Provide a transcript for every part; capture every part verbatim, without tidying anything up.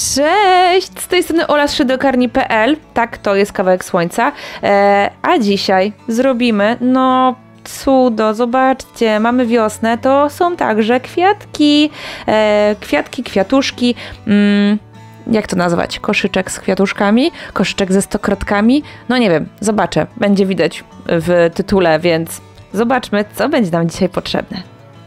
Cześć! Z tej strony Ola z szydełkarni kropka pe el. Tak, to jest kawałek słońca. E, a dzisiaj zrobimy, no cudo, zobaczcie, mamy wiosnę, to są także kwiatki. E, kwiatki, kwiatuszki. Mm, jak to nazwać? Koszyczek z kwiatuszkami? Koszyczek ze stokrotkami? No nie wiem, zobaczę. Będzie widać w tytule, więc zobaczmy, co będzie nam dzisiaj potrzebne.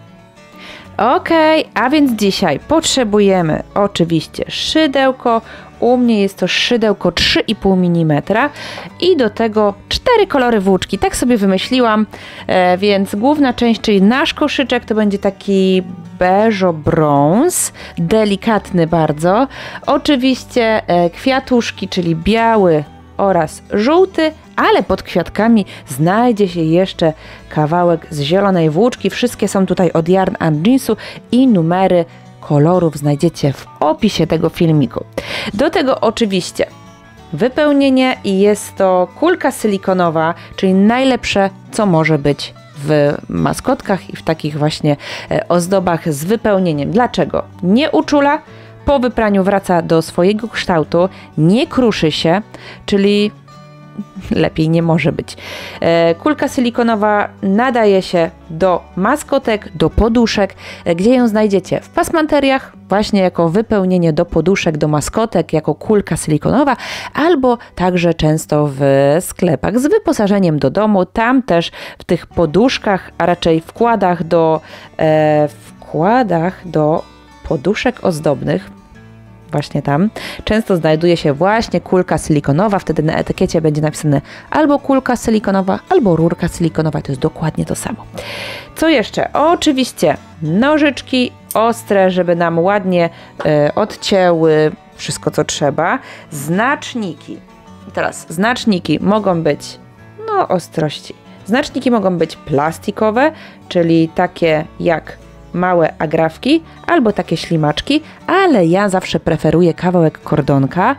Okej, a więc dzisiaj potrzebujemy oczywiście szydełko. U mnie jest to szydełko trzy i pół milimetra i do tego cztery kolory włóczki. Tak sobie wymyśliłam, e, więc główna część, czyli nasz koszyczek, to będzie taki beżo-brąz, delikatny bardzo. Oczywiście e, kwiatuszki, czyli biały oraz żółty, ale pod kwiatkami znajdzie się jeszcze kawałek z zielonej włóczki. Wszystkie są tutaj od Yarn and Jeansu i numery kolorów znajdziecie w opisie tego filmiku. Do tego oczywiście wypełnienie i jest to kulka silikonowa, czyli najlepsze, co może być w maskotkach i w takich właśnie ozdobach z wypełnieniem. Dlaczego? Nie uczula, po wypraniu wraca do swojego kształtu, nie kruszy się, czyli lepiej nie może być. E, kulka silikonowa nadaje się do maskotek, do poduszek. E, gdzie ją znajdziecie? W pasmanteriach, właśnie jako wypełnienie do poduszek, do maskotek, jako kulka silikonowa, albo także często w sklepach z wyposażeniem do domu. Tam też w tych poduszkach, a raczej wkładach do e, wkładach do poduszek ozdobnych, właśnie tam, często znajduje się właśnie kulka silikonowa, wtedy na etykiecie będzie napisane albo kulka silikonowa, albo rurka silikonowa, to jest dokładnie to samo. Co jeszcze? Oczywiście nożyczki ostre, żeby nam ładnie y, odcięły wszystko, co trzeba. Znaczniki. I teraz znaczniki mogą być, no ostrości. Znaczniki mogą być plastikowe, czyli takie jak małe agrafki albo takie ślimaczki, ale ja zawsze preferuję kawałek kordonka,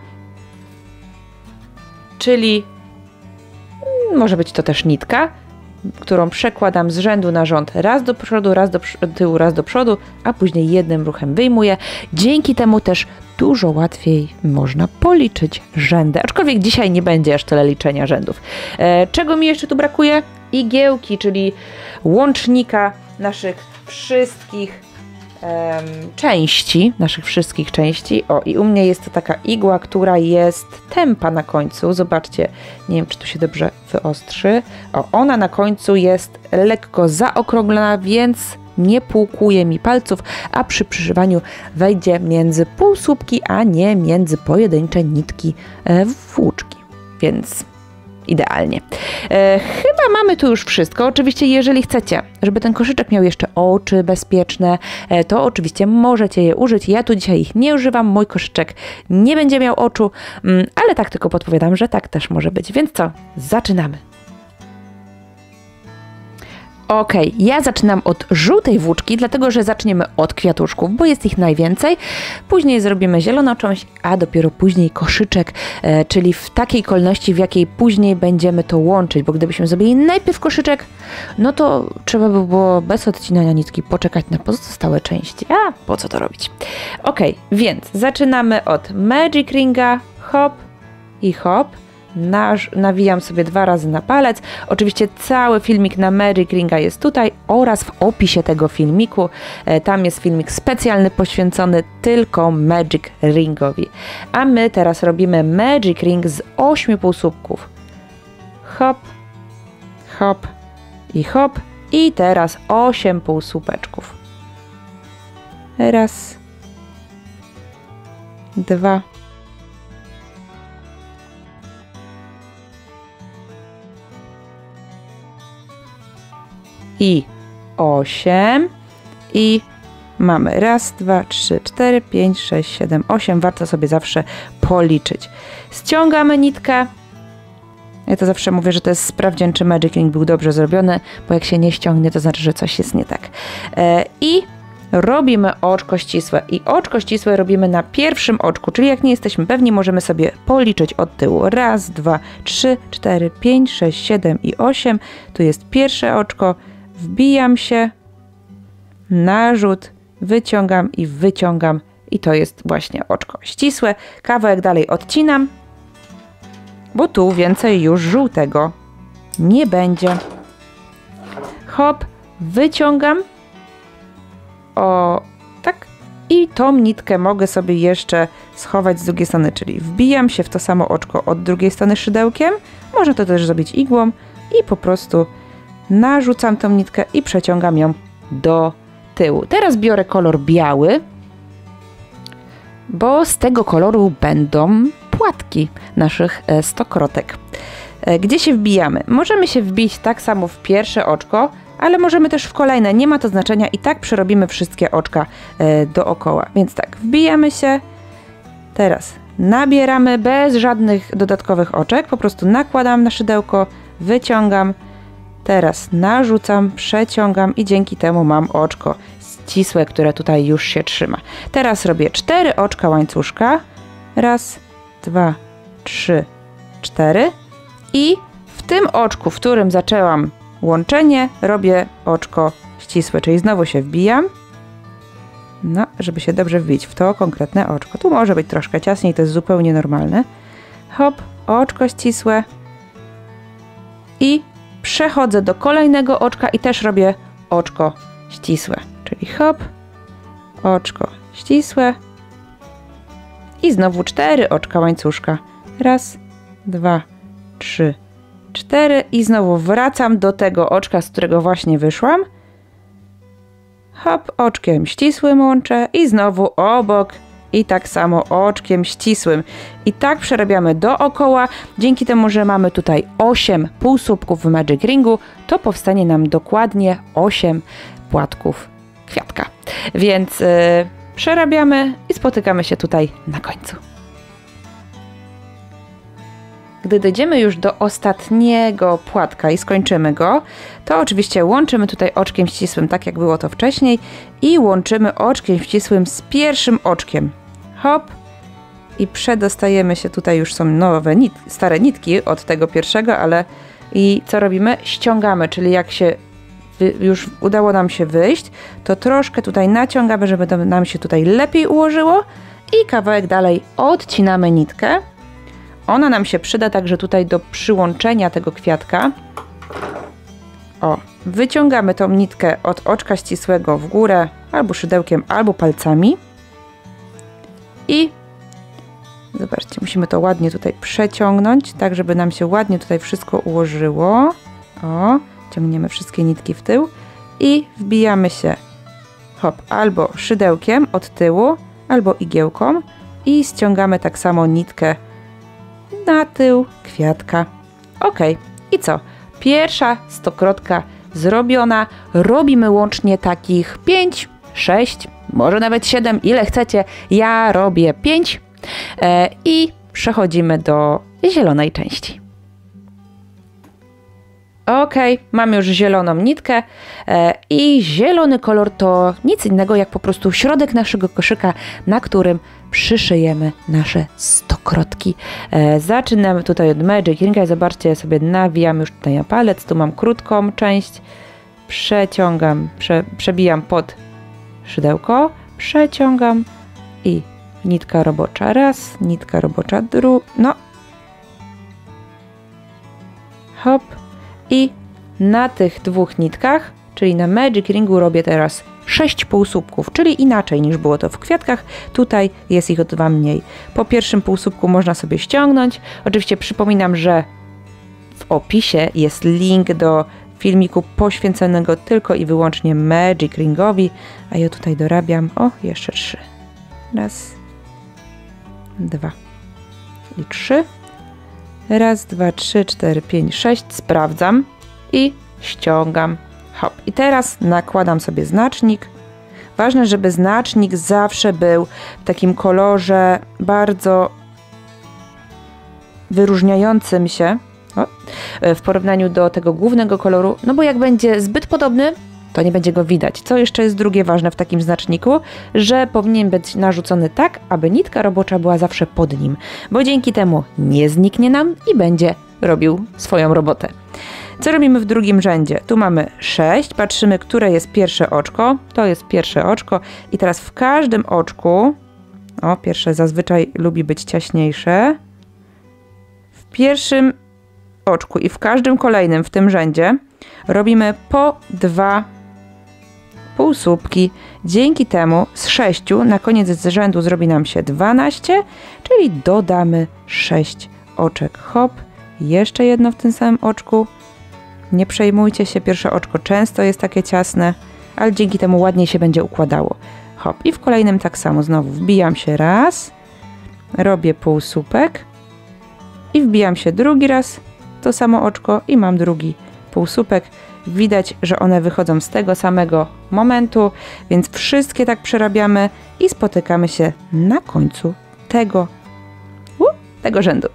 czyli może być to też nitka, którą przekładam z rzędu na rząd raz do przodu, raz do tyłu, raz do przodu, a później jednym ruchem wyjmuję. Dzięki temu też dużo łatwiej można policzyć rzędy, aczkolwiek dzisiaj nie będzie aż tyle liczenia rzędów. E, czego mi jeszcze tu brakuje? Igiełki, czyli łącznika naszych wszystkich um, części, naszych wszystkich części. O, i u mnie jest to taka igła, która jest tępa na końcu. Zobaczcie, nie wiem, czy tu się dobrze wyostrzy. O, ona na końcu jest lekko zaokrąglona, więc nie półkuje mi palców, a przy przyszywaniu wejdzie między półsłupki, a nie między pojedyncze nitki e, włóczki. Więc idealnie. E, chyba mamy tu już wszystko. Oczywiście, jeżeli chcecie, żeby ten koszyczek miał jeszcze oczy bezpieczne, e, to oczywiście możecie je użyć. Ja tu dzisiaj ich nie używam. Mój koszyczek nie będzie miał oczu, mm, ale tak tylko podpowiadam, że tak też może być. Więc co? Zaczynamy. Ok, ja zaczynam od żółtej włóczki, dlatego że zaczniemy od kwiatuszków, bo jest ich najwięcej. Później zrobimy zieloną część, a dopiero później koszyczek, e, czyli w takiej kolejności, w jakiej później będziemy to łączyć, bo gdybyśmy zrobili najpierw koszyczek, no to trzeba by było bez odcinania nitki poczekać na pozostałe części. A po co to robić? Ok, więc zaczynamy od Magic Ringa, hop i hop. Naż, nawijam sobie dwa razy na palec. Oczywiście cały filmik na Magic Ringa jest tutaj oraz w opisie tego filmiku. E, tam jest filmik specjalny poświęcony tylko Magic Ringowi. A my teraz robimy Magic Ring z ośmiu półsłupków. Hop, hop i hop. I teraz osiem półsłupeczków. Raz, dwa, i osiem i mamy raz, dwa, trzy, cztery, pięć, sześć, siedem, osiem. Warto sobie zawsze policzyć. Ściągamy nitkę. Ja to zawsze mówię, że to jest sprawdzian, czy Magic Ring był dobrze zrobiony, bo jak się nie ściągnie, to znaczy, że coś jest nie tak. E, I robimy oczko ścisłe. I oczko ścisłe robimy na pierwszym oczku, czyli jak nie jesteśmy pewni, możemy sobie policzyć od tyłu. Raz, dwa, trzy, cztery, pięć, sześć, siedem i osiem. Tu jest pierwsze oczko. Wbijam się, narzut, wyciągam i wyciągam i to jest właśnie oczko ścisłe. Kawałek dalej odcinam, bo tu więcej już żółtego nie będzie. Hop, wyciągam. O, tak. I tą nitkę mogę sobie jeszcze schować z drugiej strony, czyli wbijam się w to samo oczko od drugiej strony szydełkiem. Można to też zrobić igłą i po prostu narzucam tą nitkę i przeciągam ją do tyłu. Teraz biorę kolor biały, bo z tego koloru będą płatki naszych stokrotek. Gdzie się wbijamy? Możemy się wbić tak samo w pierwsze oczko, ale możemy też w kolejne, nie ma to znaczenia, i tak przerobimy wszystkie oczka e, dookoła. Więc tak, wbijamy się, teraz nabieramy bez żadnych dodatkowych oczek, po prostu nakładam na szydełko, wyciągam, teraz narzucam, przeciągam i dzięki temu mam oczko ścisłe, które tutaj już się trzyma. Teraz robię cztery oczka łańcuszka, raz, dwa, trzy, cztery i w tym oczku, w którym zaczęłam łączenie, robię oczko ścisłe, czyli znowu się wbijam, no, żeby się dobrze wbić w to konkretne oczko. Tu może być troszkę ciasniej, to jest zupełnie normalne. Hop, oczko ścisłe i przechodzę do kolejnego oczka i też robię oczko ścisłe, czyli hop, oczko ścisłe i znowu cztery oczka łańcuszka. Raz, dwa, trzy, cztery i znowu wracam do tego oczka, z którego właśnie wyszłam. Hop, oczkiem ścisłym łączę i znowu obok i tak samo oczkiem ścisłym. I tak przerabiamy dookoła. Dzięki temu, że mamy tutaj osiem półsłupków w Magic Ringu, to powstanie nam dokładnie osiem płatków kwiatka. Więc yy, przerabiamy i spotykamy się tutaj na końcu. Gdy dojdziemy już do ostatniego płatka i skończymy go, to oczywiście łączymy tutaj oczkiem ścisłym, tak jak było to wcześniej, i łączymy oczkiem ścisłym z pierwszym oczkiem. Hop, i przedostajemy się, tutaj już są nowe, nit, stare nitki od tego pierwszego, ale i co robimy? Ściągamy, czyli jak się wy, już udało nam się wyjść, to troszkę tutaj naciągamy, żeby to nam się tutaj lepiej ułożyło i kawałek dalej odcinamy nitkę. Ona nam się przyda także tutaj do przyłączenia tego kwiatka. O, wyciągamy tą nitkę od oczka ścisłego w górę, albo szydełkiem, albo palcami. I zobaczcie, musimy to ładnie tutaj przeciągnąć, tak żeby nam się ładnie tutaj wszystko ułożyło. O, ciągniemy wszystkie nitki w tył i wbijamy się, hop, albo szydełkiem od tyłu, albo igiełką i ściągamy tak samo nitkę na tył kwiatka. Ok, i co? Pierwsza stokrotka zrobiona. Robimy łącznie takich pięć, sześć, może nawet siedem, ile chcecie. Ja robię pięć e, i przechodzimy do zielonej części. Ok, mam już zieloną nitkę e, i zielony kolor to nic innego jak po prostu środek naszego koszyka, na którym przyszyjemy nasze stokrotki. E, zaczynamy tutaj od Magic Ringa. Zobaczcie, ja sobie nawijam już tutaj na palec. Tu mam krótką część. Przeciągam, prze, przebijam pod szydełko, przeciągam i nitka robocza raz, nitka robocza druga, no. Hop. I na tych dwóch nitkach, czyli na Magic Ringu, robię teraz sześć półsłupków, czyli inaczej niż było to w kwiatkach. Tutaj jest ich o dwa mniej. Po pierwszym półsłupku można sobie ściągnąć. Oczywiście przypominam, że w opisie jest link do filmiku poświęconego tylko i wyłącznie Magic Ringowi, a ja tutaj dorabiam, o, jeszcze trzy. Raz, dwa i trzy. Raz, dwa, trzy, cztery, pięć, sześć. Sprawdzam i ściągam. Hop. I teraz nakładam sobie znacznik. Ważne, żeby znacznik zawsze był w takim kolorze bardzo wyróżniającym się, o, w porównaniu do tego głównego koloru, no bo jak będzie zbyt podobny, to nie będzie go widać. Co jeszcze jest drugie ważne w takim znaczniku, że powinien być narzucony tak, aby nitka robocza była zawsze pod nim, bo dzięki temu nie zniknie nam i będzie robił swoją robotę. Co robimy w drugim rzędzie? Tu mamy sześć, patrzymy, które jest pierwsze oczko, to jest pierwsze oczko i teraz w każdym oczku O, pierwsze zazwyczaj lubi być ciaśniejsze. W pierwszym oczku i w każdym kolejnym w tym rzędzie robimy po dwa półsłupki. Dzięki temu z sześciu na koniec z rzędu zrobi nam się dwanaście, czyli dodamy sześć oczek. Hop, jeszcze jedno w tym samym oczku. Nie przejmujcie się, pierwsze oczko często jest takie ciasne, ale dzięki temu ładniej się będzie układało. Hop, i w kolejnym tak samo, znowu wbijam się raz, robię półsłupek i wbijam się drugi raz, to samo oczko i mam drugi półsłupek. Widać, że one wychodzą z tego samego momentu, więc wszystkie tak przerabiamy i spotykamy się na końcu tego, u, tego rzędu.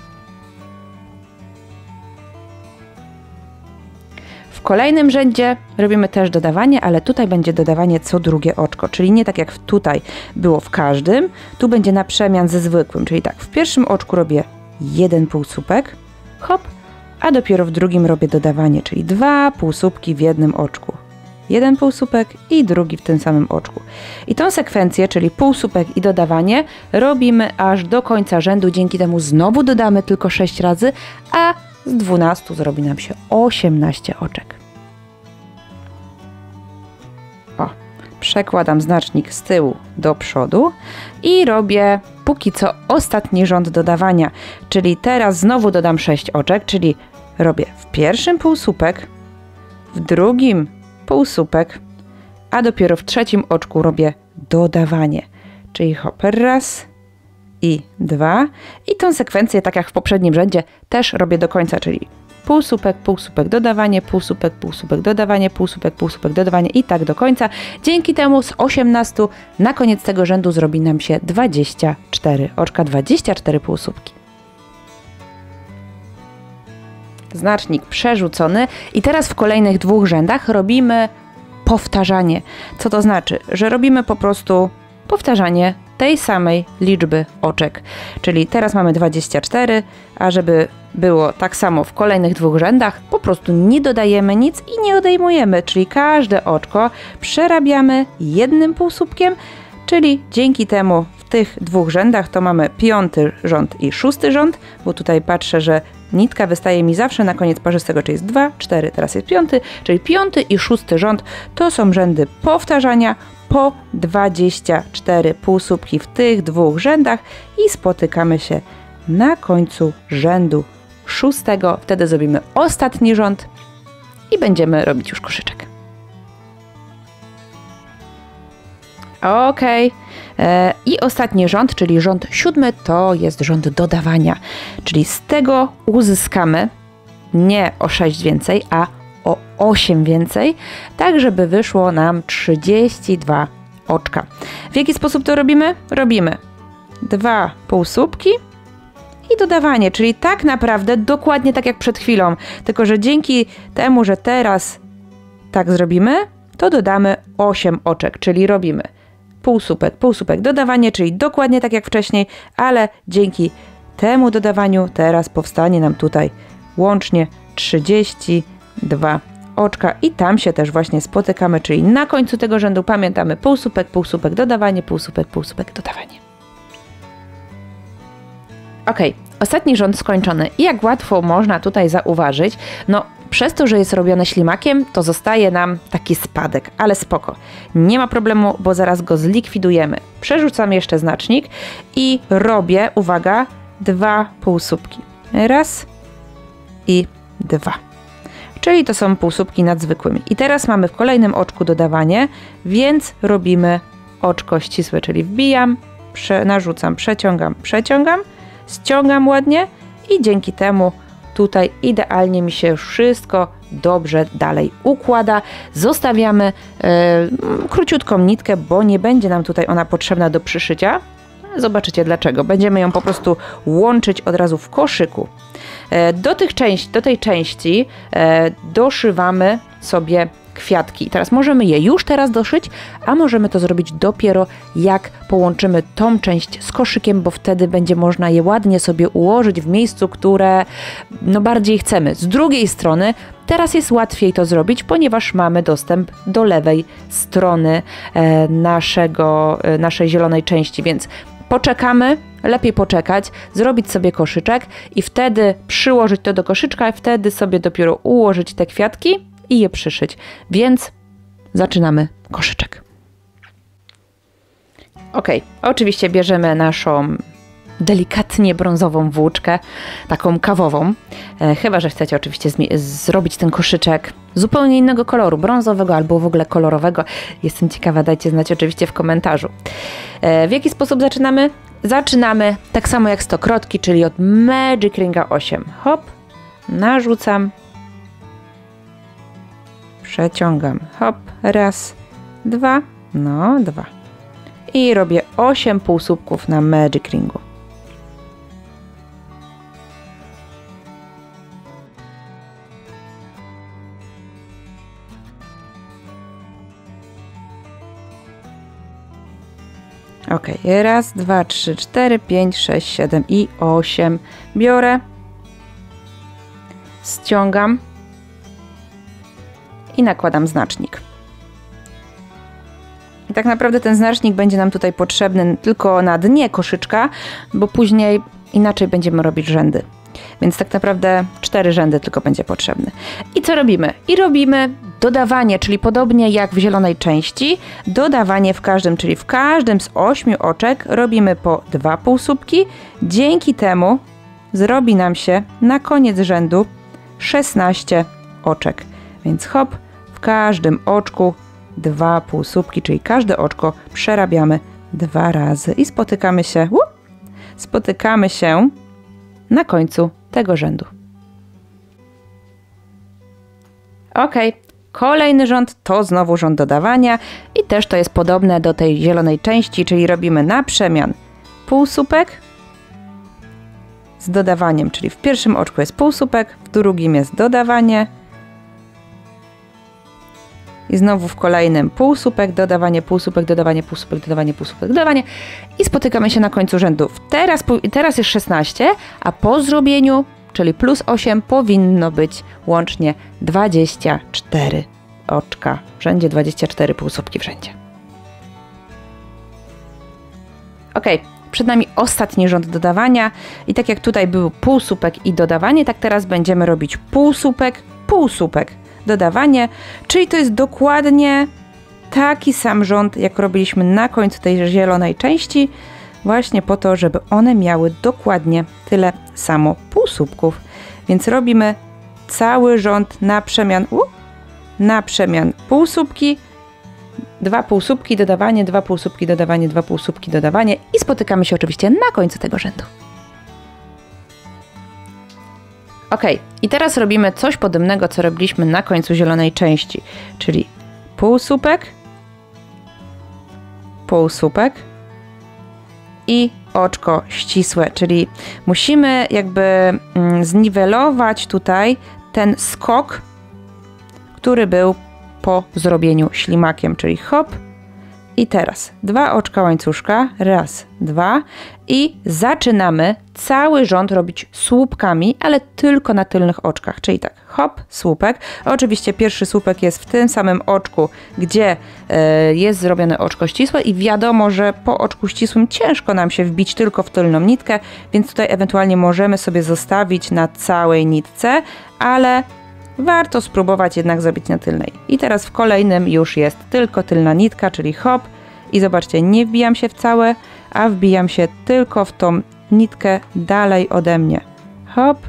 W kolejnym rzędzie robimy też dodawanie, ale tutaj będzie dodawanie co drugie oczko, czyli nie tak jak tutaj było w każdym, tu będzie na przemian ze zwykłym, czyli tak, w pierwszym oczku robię jeden półsłupek, hop, a dopiero w drugim robię dodawanie, czyli dwa półsłupki w jednym oczku. Jeden półsłupek i drugi w tym samym oczku. I tą sekwencję, czyli półsłupek i dodawanie, robimy aż do końca rzędu, dzięki temu znowu dodamy tylko sześć razy, a z dwunastu zrobi nam się osiemnaście oczek. O, przekładam znacznik z tyłu do przodu i robię póki co ostatni rząd dodawania, czyli teraz znowu dodam sześć oczek, czyli robię w pierwszym półsłupek, w drugim półsłupek, a dopiero w trzecim oczku robię dodawanie, czyli hop, raz i dwa. I tą sekwencję, tak jak w poprzednim rzędzie, też robię do końca, czyli półsłupek, półsłupek, dodawanie, półsłupek, półsłupek, dodawanie, półsłupek, półsłupek, dodawanie i tak do końca. Dzięki temu z osiemnastu na koniec tego rzędu zrobi nam się dwadzieścia cztery oczka, dwadzieścia cztery półsłupki. Znacznik przerzucony i teraz w kolejnych dwóch rzędach robimy powtarzanie. Co to znaczy? Że robimy po prostu powtarzanie tej samej liczby oczek. Czyli teraz mamy dwadzieścia cztery, a żeby było tak samo w kolejnych dwóch rzędach, po prostu nie dodajemy nic i nie odejmujemy, czyli każde oczko przerabiamy jednym półsłupkiem, czyli dzięki temu w tych dwóch rzędach to mamy piąty rząd i szósty rząd, bo tutaj patrzę, że nitka wystaje mi zawsze na koniec parzystego, czyli jest dwa, cztery, teraz jest piąty, czyli piąty i szósty rząd to są rzędy powtarzania po dwadzieścia cztery półsłupki w tych dwóch rzędach i spotykamy się na końcu rzędu szóstego. Wtedy zrobimy ostatni rząd i będziemy robić już koszyczek. Ok. E, I ostatni rząd, czyli rząd siódmy, to jest rząd dodawania. Czyli z tego uzyskamy nie o sześć więcej, a o osiem więcej, tak żeby wyszło nam trzydzieści dwa oczka. W jaki sposób to robimy? Robimy dwa półsłupki i dodawanie, czyli tak naprawdę dokładnie tak jak przed chwilą, tylko że dzięki temu, że teraz tak zrobimy, to dodamy osiem oczek, czyli robimy półsłupek, półsłupek, dodawanie, czyli dokładnie tak jak wcześniej, ale dzięki temu dodawaniu teraz powstanie nam tutaj łącznie trzydzieści dwa oczka i tam się też właśnie spotykamy, czyli na końcu tego rzędu pamiętamy półsłupek, półsłupek, dodawanie, półsłupek, półsłupek, dodawanie. Ok, ostatni rząd skończony i jak łatwo można tutaj zauważyć, no przez to, że jest robione ślimakiem, to zostaje nam taki spadek, ale spoko. Nie ma problemu, bo zaraz go zlikwidujemy. Przerzucam jeszcze znacznik i robię, uwaga, dwa półsłupki. Raz i dwa. Czyli to są półsłupki nad zwykłymi. I teraz mamy w kolejnym oczku dodawanie, więc robimy oczko ścisłe, czyli wbijam, prze, narzucam, przeciągam, przeciągam, ściągam ładnie i dzięki temu tutaj idealnie mi się wszystko dobrze dalej układa. Zostawiamy e, króciutką nitkę, bo nie będzie nam tutaj ona potrzebna do przyszycia. Zobaczycie dlaczego. Będziemy ją po prostu łączyć od razu w koszyku. E, do, tych części, do tej części e, doszywamy sobie kwiatki. I teraz możemy je już teraz doszyć, a możemy to zrobić dopiero jak połączymy tą część z koszykiem, bo wtedy będzie można je ładnie sobie ułożyć w miejscu, które no bardziej chcemy. Z drugiej strony teraz jest łatwiej to zrobić, ponieważ mamy dostęp do lewej strony e, naszego, e, naszej zielonej części, więc poczekamy, lepiej poczekać, zrobić sobie koszyczek i wtedy przyłożyć to do koszyczka i wtedy sobie dopiero ułożyć te kwiatki i je przyszyć. Więc zaczynamy koszyczek. Ok, oczywiście bierzemy naszą delikatnie brązową włóczkę, taką kawową. E, chyba że chcecie oczywiście zrobić ten koszyczek zupełnie innego koloru, brązowego albo w ogóle kolorowego. Jestem ciekawa, dajcie znać oczywiście w komentarzu. E, w jaki sposób zaczynamy? Zaczynamy tak samo jak stokrotki, czyli od Magic Ringa osiem. Hop, narzucam, przeciągam, hop, raz, dwa, no dwa. I robię osiem półsłupków na Magic Ringu. Ok, raz, dwa, trzy, cztery, pięć, sześć, siedem i osiem. Biorę, ściągam i nakładam znacznik. I tak naprawdę ten znacznik będzie nam tutaj potrzebny tylko na dnie koszyczka, bo później inaczej będziemy robić rzędy. Więc tak naprawdę cztery rzędy tylko będzie potrzebny. I co robimy? I robimy dodawanie, czyli podobnie jak w zielonej części, dodawanie w każdym, czyli w każdym z ośmiu oczek robimy po dwa półsłupki. Dzięki temu zrobi nam się na koniec rzędu szesnaście oczek. Więc hop, w każdym oczku dwa półsłupki, czyli każde oczko przerabiamy dwa razy i spotykamy się, łup, spotykamy się na końcu tego rzędu. Ok, kolejny rząd to znowu rząd dodawania i też to jest podobne do tej zielonej części, czyli robimy na przemian półsłupek z dodawaniem, czyli w pierwszym oczku jest półsłupek, w drugim jest dodawanie i znowu w kolejnym półsłupek, dodawanie, półsłupek, dodawanie, półsłupek, dodawanie, półsłupek, dodawanie i spotykamy się na końcu rzędu. Teraz, teraz jest szesnaście, a po zrobieniu, czyli plus osiem, powinno być łącznie dwadzieścia cztery oczka w rzędzie, dwadzieścia cztery półsłupki w rzędzie. Ok, przed nami ostatni rząd dodawania i tak jak tutaj był półsłupek i dodawanie, tak teraz będziemy robić półsłupek, półsłupek, dodawanie, czyli to jest dokładnie taki sam rząd, jak robiliśmy na końcu tej zielonej części, właśnie po to, żeby one miały dokładnie tyle samo półsłupków. Więc robimy cały rząd na przemian, uh, na przemian półsłupki, dwa półsłupki, dodawanie, dwa półsłupki, dodawanie, dwa półsłupki, dodawanie i spotykamy się oczywiście na końcu tego rzędu. Ok, i teraz robimy coś podobnego, co robiliśmy na końcu zielonej części, czyli półsłupek, półsłupek i oczko ścisłe, czyli musimy jakby mm, zniwelować tutaj ten skok, który był po zrobieniu ślimakiem, czyli hop i teraz dwa oczka łańcuszka, raz, dwa i zaczynamy cały rząd robić słupkami, ale tylko na tylnych oczkach, czyli tak, hop, słupek. Oczywiście pierwszy słupek jest w tym samym oczku, gdzie y, jest zrobione oczko ścisłe i wiadomo, że po oczku ścisłym ciężko nam się wbić tylko w tylną nitkę, więc tutaj ewentualnie możemy sobie zostawić na całej nitce, ale warto spróbować jednak zrobić na tylnej. I teraz w kolejnym już jest tylko tylna nitka, czyli hop i zobaczcie, nie wbijam się w całe, a wbijam się tylko w tą nitkę dalej ode mnie. Hop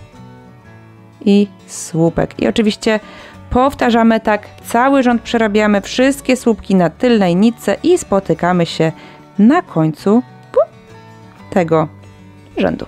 i słupek. I oczywiście powtarzamy tak, cały rząd przerabiamy, wszystkie słupki na tylnej nitce i spotykamy się na końcu tego rzędu.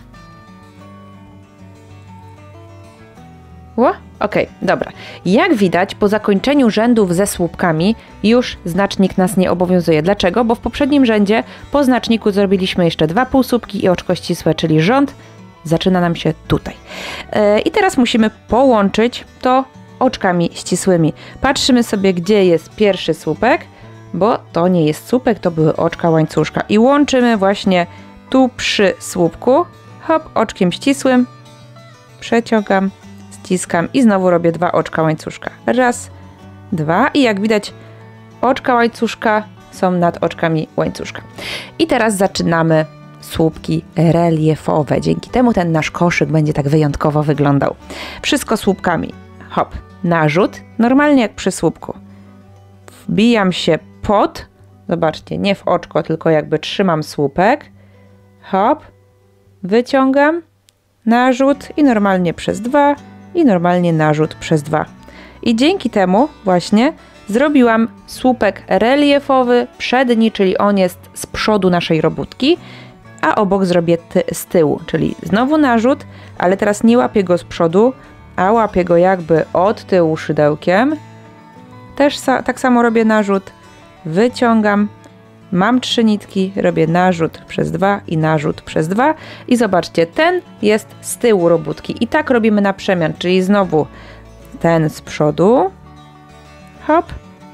Ło? Ok, dobra. Jak widać, po zakończeniu rzędów ze słupkami już znacznik nas nie obowiązuje. Dlaczego? Bo w poprzednim rzędzie po znaczniku zrobiliśmy jeszcze dwa półsłupki i oczko ścisłe, czyli rząd zaczyna nam się tutaj. Yy, I teraz musimy połączyć to oczkami ścisłymi. Patrzymy sobie, gdzie jest pierwszy słupek, bo to nie jest słupek, to były oczka łańcuszka. I łączymy właśnie tu przy słupku, hop, oczkiem ścisłym, przeciągam, ściskam i znowu robię dwa oczka łańcuszka. Raz, dwa i jak widać oczka łańcuszka są nad oczkami łańcuszka. I teraz zaczynamy słupki reliefowe. Dzięki temu ten nasz koszyk będzie tak wyjątkowo wyglądał. Wszystko słupkami. Hop, narzut, normalnie jak przy słupku. Wbijam się pod, zobaczcie, nie w oczko, tylko jakby trzymam słupek. Hop, wyciągam, narzut i normalnie przez dwa i normalnie narzut przez dwa. I dzięki temu właśnie zrobiłam słupek reliefowy, przedni, czyli on jest z przodu naszej robótki, a obok zrobię ty z tyłu, czyli znowu narzut, ale teraz nie łapię go z przodu, a łapię go jakby od tyłu szydełkiem. Też sa tak samo robię narzut, wyciągam, mam trzy nitki, robię narzut przez dwa i narzut przez dwa i zobaczcie, ten jest z tyłu robótki i tak robimy na przemian, czyli znowu ten z przodu, hop,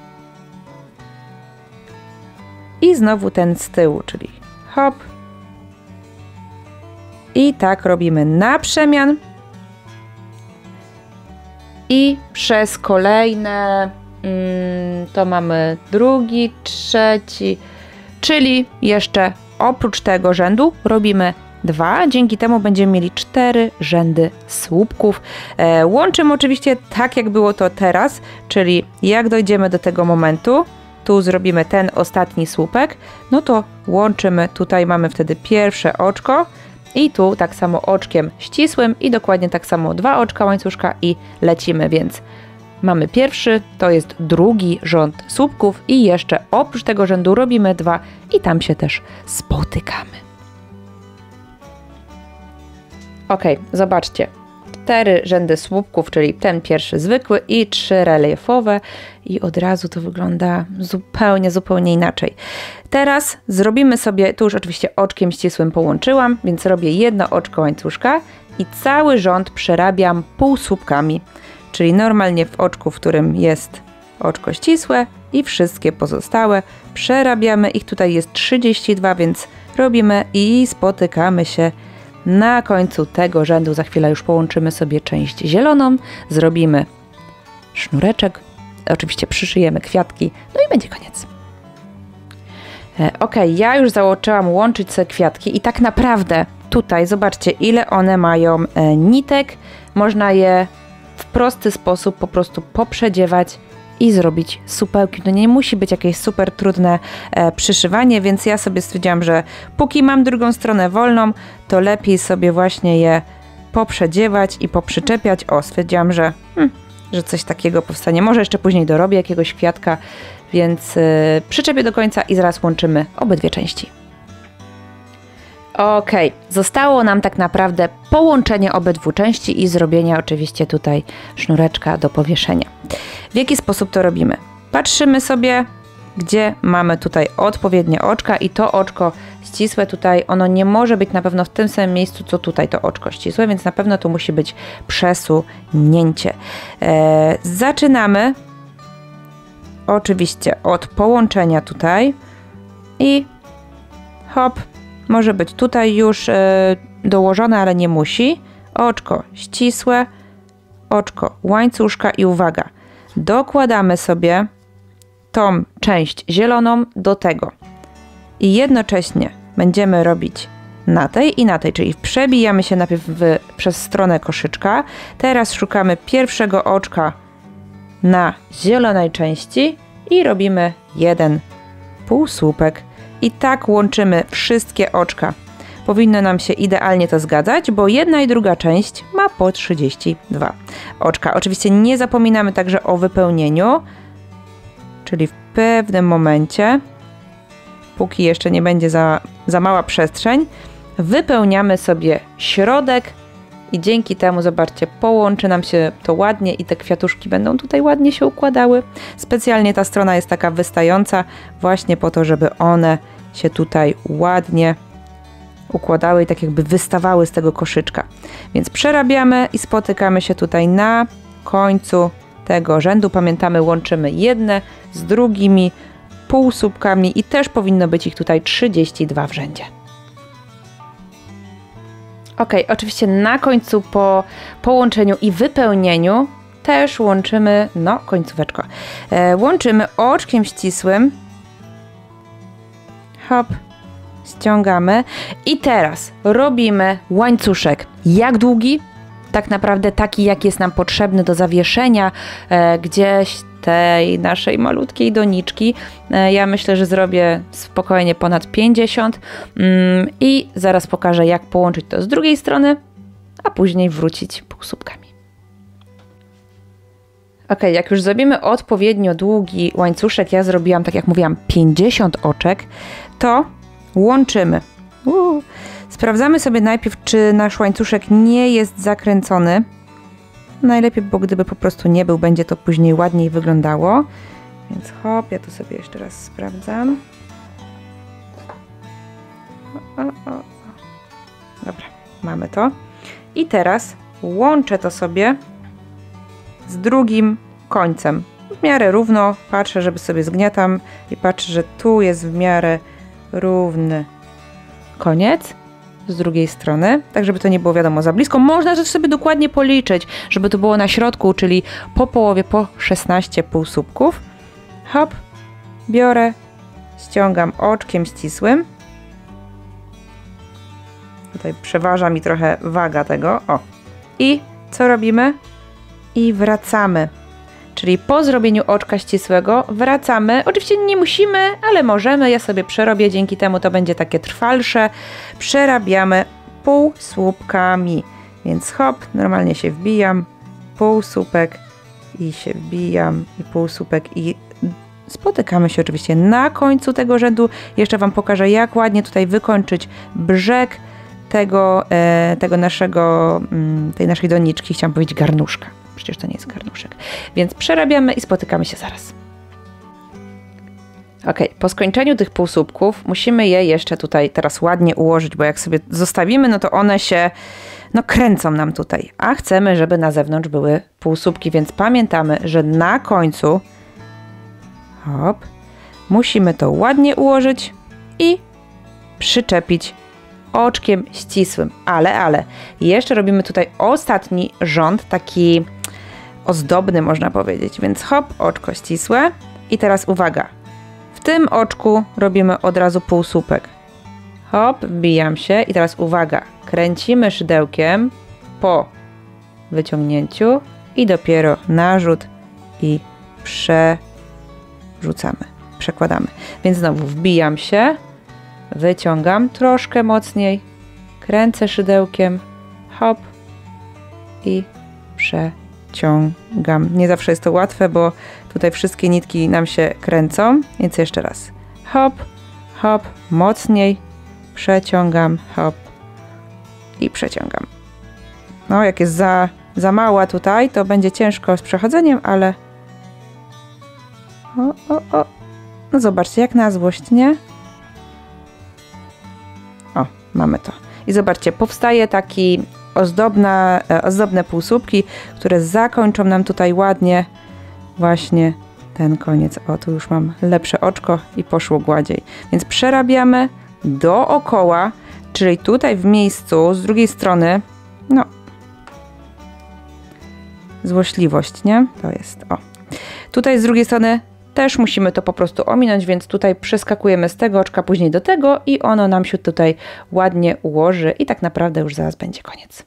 i znowu ten z tyłu, czyli hop, i tak robimy na przemian i przez kolejne mm, to mamy drugi, trzeci, czyli jeszcze oprócz tego rzędu robimy dwa, dzięki temu będziemy mieli cztery rzędy słupków. E, łączymy oczywiście tak jak było to teraz, czyli jak dojdziemy do tego momentu, tu zrobimy ten ostatni słupek, no to łączymy, tutaj mamy wtedy pierwsze oczko i tu tak samo oczkiem ścisłym i dokładnie tak samo dwa oczka łańcuszka i lecimy, więc mamy pierwszy, to jest drugi rząd słupków i jeszcze oprócz tego rzędu robimy dwa i tam się też spotykamy. Ok, zobaczcie, cztery rzędy słupków, czyli ten pierwszy zwykły i trzy reliefowe i od razu to wygląda zupełnie, zupełnie inaczej. Teraz zrobimy sobie, tu już oczywiście oczkiem ścisłym połączyłam, więc robię jedno oczko łańcuszka i cały rząd przerabiam półsłupkami, czyli normalnie w oczku, w którym jest oczko ścisłe i wszystkie pozostałe przerabiamy, ich tutaj jest trzydzieści dwa, więc robimy i spotykamy się na końcu tego rzędu. Za chwilę już połączymy sobie część zieloną, zrobimy sznureczek, oczywiście przyszyjemy kwiatki, no i będzie koniec. E, ok, ja już zaczęłam łączyć sobie kwiatki i tak naprawdę tutaj zobaczcie, ile one mają e, nitek. Można je w prosty sposób po prostu poprzedziewać i zrobić supełki. No nie musi być jakieś super trudne e, przyszywanie, więc ja sobie stwierdziłam, że póki mam drugą stronę wolną, to lepiej sobie właśnie je poprzedziewać i poprzyczepiać. O, stwierdziłam, że, hmm, że coś takiego powstanie. Może jeszcze później dorobię jakiegoś kwiatka, więc e, przyczepię do końca i zaraz łączymy obydwie części. Ok, zostało nam tak naprawdę połączenie obydwu części i zrobienie oczywiście tutaj sznureczka do powieszenia. W jaki sposób to robimy? Patrzymy sobie, gdzie mamy tutaj odpowiednie oczka i to oczko ścisłe tutaj, ono nie może być na pewno w tym samym miejscu, co tutaj to oczko ścisłe, więc na pewno tu musi być przesunięcie. Eee, zaczynamy oczywiście od połączenia tutaj i hop, może być tutaj już e, dołożone, ale nie musi. Oczko ścisłe, oczko łańcuszka i uwaga, dokładamy sobie tą część zieloną do tego i jednocześnie będziemy robić na tej i na tej, czyli przebijamy się najpierw w, przez stronę koszyczka, teraz szukamy pierwszego oczka na zielonej części i robimy jeden półsłupek i tak łączymy wszystkie oczka. Powinno nam się idealnie to zgadzać, bo jedna i druga część ma po trzydzieści dwa oczka. Oczywiście nie zapominamy także o wypełnieniu, czyli w pewnym momencie, póki jeszcze nie będzie za, za mała przestrzeń, wypełniamy sobie środek i dzięki temu, zobaczcie, połączy nam się to ładnie i te kwiatuszki będą tutaj ładnie się układały. Specjalnie ta strona jest taka wystająca właśnie po to, żeby one się tutaj ładnie układały i tak jakby wystawały z tego koszyczka. Więc przerabiamy i spotykamy się tutaj na końcu tego rzędu. Pamiętamy, łączymy jedne z drugimi półsłupkami i też powinno być ich tutaj trzydzieści dwa w rzędzie. Ok, oczywiście na końcu po połączeniu i wypełnieniu też łączymy, no końcóweczko, e, łączymy oczkiem ścisłym hop, ściągamy i teraz robimy łańcuszek. Jak długi? Tak naprawdę taki, jak jest nam potrzebny do zawieszenia e, gdzieś tej naszej malutkiej doniczki. E, ja myślę, że zrobię spokojnie ponad pięćdziesiąt mm, i zaraz pokażę, jak połączyć to z drugiej strony, a później wrócić półsłupkami. Ok, jak już zrobimy odpowiednio długi łańcuszek, ja zrobiłam, tak jak mówiłam, pięćdziesiąt oczek, to łączymy. Uu. Sprawdzamy sobie najpierw, czy nasz łańcuszek nie jest zakręcony. Najlepiej, bo gdyby po prostu nie był, będzie to później ładniej wyglądało. Więc hop, ja tu sobie jeszcze raz sprawdzam. O, o, o. Dobra, mamy to. I teraz łączę to sobie z drugim końcem. W miarę równo, patrzę, żeby sobie zgniatam i patrzę, że tu jest w miarę równy koniec z drugiej strony, tak żeby to nie było wiadomo za blisko. Można też sobie dokładnie policzyć, żeby to było na środku, czyli po połowie, po szesnaście półsłupków. Hop, biorę, ściągam oczkiem ścisłym. Tutaj przeważa mi trochę waga tego. O. I co robimy? I wracamy. Czyli po zrobieniu oczka ścisłego wracamy. Oczywiście nie musimy, ale możemy. Ja sobie przerobię, dzięki temu to będzie takie trwalsze. Przerabiamy półsłupkami. Więc hop, normalnie się wbijam, półsłupek i się wbijam i półsłupek i spotykamy się oczywiście na końcu tego rzędu. Jeszcze Wam pokażę, jak ładnie tutaj wykończyć brzeg tego, e, tego naszego, m, tej naszej doniczki. Chciałam powiedzieć garnuszka. Przecież to nie jest garnuszek. Więc przerabiamy i spotykamy się zaraz. Ok, po skończeniu tych półsłupków musimy je jeszcze tutaj teraz ładnie ułożyć, bo jak sobie zostawimy, no to one się no kręcą nam tutaj. A chcemy, żeby na zewnątrz były półsłupki, więc pamiętamy, że na końcu hop, musimy to ładnie ułożyć i przyczepić oczkiem ścisłym. Ale, ale, jeszcze robimy tutaj ostatni rząd, taki ozdobny można powiedzieć, więc hop, oczko ścisłe i teraz uwaga, w tym oczku robimy od razu półsłupek. Hop, wbijam się i teraz uwaga, kręcimy szydełkiem po wyciągnięciu i dopiero narzut i przerzucamy, przekładamy. Więc znowu wbijam się, wyciągam troszkę mocniej, kręcę szydełkiem, hop i przeciągam. Nie zawsze jest to łatwe, bo tutaj wszystkie nitki nam się kręcą, więc jeszcze raz. Hop, hop, mocniej, przeciągam, hop i przeciągam. No, jak jest za, za mała tutaj, to będzie ciężko z przechodzeniem, ale o, o, o. No zobaczcie, jak na złość, nie? O, mamy to. I zobaczcie, powstaje taki ozdobna, ozdobne półsłupki, które zakończą nam tutaj ładnie właśnie ten koniec. O, tu już mam lepsze oczko i poszło gładziej. Więc przerabiamy dookoła, czyli tutaj w miejscu, z drugiej strony, no, złośliwość, nie? To jest, o. Tutaj z drugiej strony też musimy to po prostu ominąć, więc tutaj przeskakujemy z tego oczka później do tego i ono nam się tutaj ładnie ułoży i tak naprawdę już zaraz będzie koniec.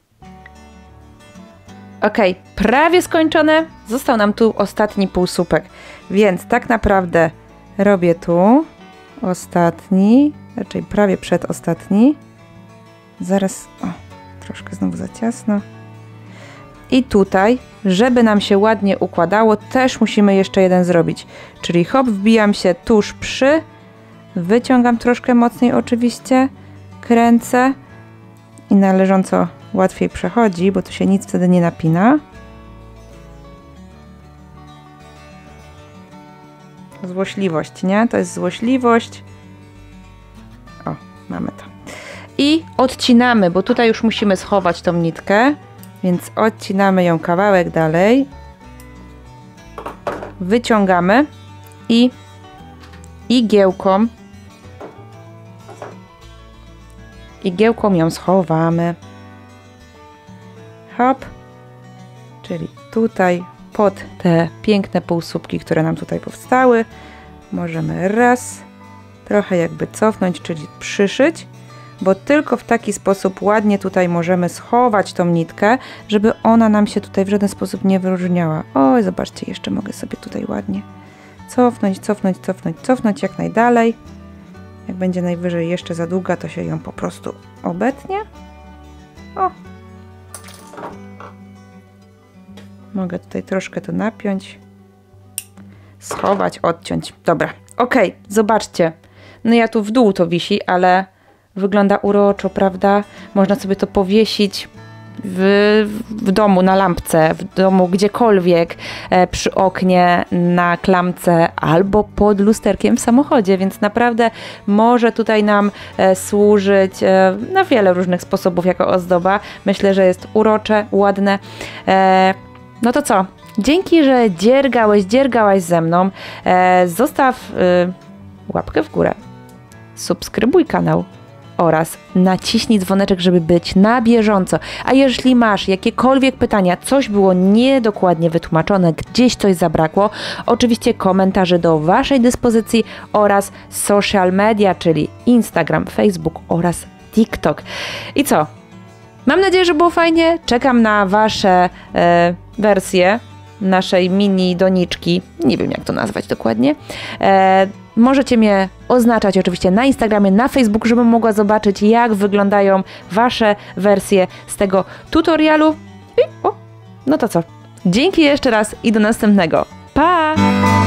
Ok, prawie skończone. Został nam tu ostatni półsłupek, więc tak naprawdę robię tu ostatni, raczej prawie przedostatni. Zaraz, o, troszkę znowu za ciasno. I tutaj, żeby nam się ładnie układało, też musimy jeszcze jeden zrobić. Czyli hop, wbijam się tuż przy, wyciągam troszkę mocniej oczywiście, kręcę i należąco łatwiej przechodzi, bo tu się nic wtedy nie napina. Złośliwość, nie? To jest złośliwość. O, mamy to. I odcinamy, bo tutaj już musimy schować tą nitkę. Więc odcinamy ją kawałek dalej, wyciągamy i igiełką, igiełką ją schowamy. Hop, czyli tutaj pod te piękne półsłupki, które nam tutaj powstały, możemy raz trochę jakby cofnąć, czyli przyszyć, bo tylko w taki sposób ładnie tutaj możemy schować tą nitkę, żeby ona nam się tutaj w żaden sposób nie wyróżniała. Oj, zobaczcie, jeszcze mogę sobie tutaj ładnie cofnąć, cofnąć, cofnąć, cofnąć jak najdalej. Jak będzie najwyżej jeszcze za długa, to się ją po prostu obetnie. O! Mogę tutaj troszkę to napiąć, schować, odciąć. Dobra, ok, zobaczcie. No ja tu w dół to wisi, ale wygląda uroczo, prawda? Można sobie to powiesić w, w domu, na lampce, w domu gdziekolwiek, e, przy oknie, na klamce albo pod lusterkiem w samochodzie, więc naprawdę może tutaj nam e, służyć e, na wiele różnych sposobów jako ozdoba. Myślę, że jest urocze, ładne. E, no to co? Dzięki, że dziergałeś, dziergałaś ze mną. E, zostaw e, łapkę w górę, subskrybuj kanał oraz naciśnij dzwoneczek, żeby być na bieżąco. A jeżeli masz jakiekolwiek pytania, coś było niedokładnie wytłumaczone, gdzieś coś zabrakło, oczywiście komentarze do waszej dyspozycji oraz social media, czyli Instagram, Facebook oraz TikTok. I co? Mam nadzieję, że było fajnie. Czekam na wasze e, wersje naszej mini doniczki. Nie wiem, jak to nazwać dokładnie. E, możecie mnie oznaczać oczywiście na Instagramie, na Facebooku, żebym mogła zobaczyć, jak wyglądają wasze wersje z tego tutorialu. I, o, no to co? Dzięki jeszcze raz i do następnego. Pa!